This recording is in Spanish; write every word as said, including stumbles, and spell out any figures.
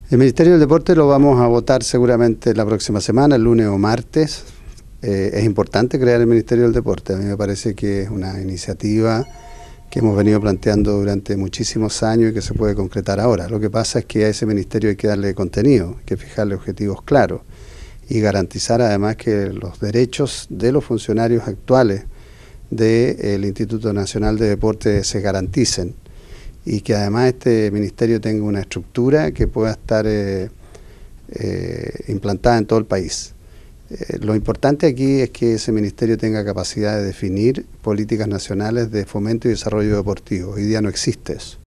El Ministerio del Deporte lo vamos a votar seguramente la próxima semana, el lunes o martes. Eh, es importante crear el Ministerio del Deporte. A mí me parece que es una iniciativa que hemos venido planteando durante muchísimos años y que se puede concretar ahora. Lo que pasa es que a ese ministerio hay que darle contenido, hay que fijarle objetivos claros y garantizar además que los derechos de los funcionarios actuales del Instituto Nacional de Deporte se garanticen y que además este ministerio tenga una estructura que pueda estar eh, eh, implantada en todo el país. Eh, lo importante aquí es que ese ministerio tenga capacidad de definir políticas nacionales de fomento y desarrollo deportivo. Hoy día no existe eso.